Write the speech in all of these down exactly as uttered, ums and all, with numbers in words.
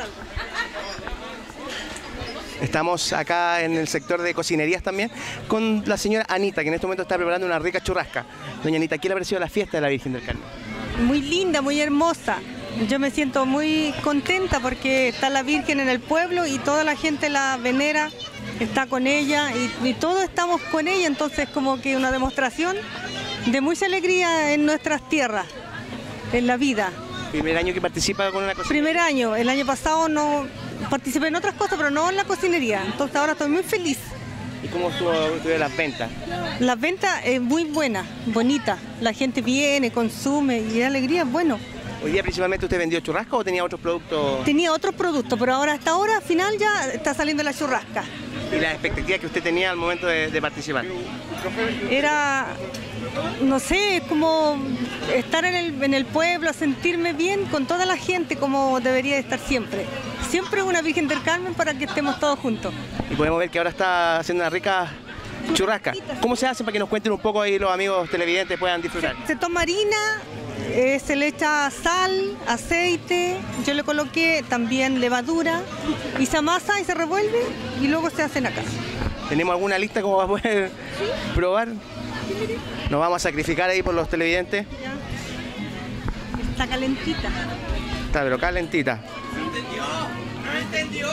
Estamos acá en el sector de cocinerías también con la señora Anita, que en este momento está preparando una rica churrasca. Doña Anita, ¿qué le ha parecido la fiesta de la Virgen del Carmen? Muy linda, muy hermosa. Yo me siento muy contenta porque está la Virgen en el pueblo y toda la gente la venera, está con ella y, y todos estamos con ella, entonces como que una demostración de mucha alegría en nuestras tierras, en la vida. ¿Primer año que participa con una cocinería? Primer año, el año pasado no participé en otras cosas, pero no en la cocinería, entonces ahora estoy muy feliz. ¿Y cómo estuvo, estuvo las ventas? Las ventas es muy buena, bonita, la gente viene, consume y la alegría es bueno. ¿Hoy día principalmente usted vendió churrasca o tenía otros productos? Tenía otros productos, pero ahora hasta ahora, al final ya está saliendo la churrasca. ¿Y las expectativas que usted tenía al momento de, de participar? Era, no sé, como estar en el, en el pueblo, sentirme bien con toda la gente como debería estar siempre. Siempre una Virgen del Carmen para que estemos todos juntos. Y podemos ver que ahora está haciendo una rica churrasca. ¿Cómo se hace para que nos cuenten un poco ahí los amigos televidentes puedan disfrutar? Se, se toma harina, eh, se le echa sal, aceite, yo le coloqué también levadura y se amasa y se revuelve y luego se hacen acá. ¿Tenemos alguna lista como para poder ¿Sí? probar? Nos vamos a sacrificar ahí por los televidentes. Ya. Está calentita. Está pero calentita. ¿No entendió? ¿No entendió?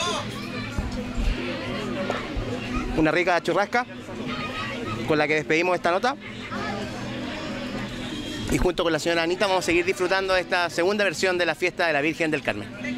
Una rica churrasca con la que despedimos esta nota. Y junto con la señora Anita vamos a seguir disfrutando de esta segunda versión de la fiesta de la Virgen del Carmen.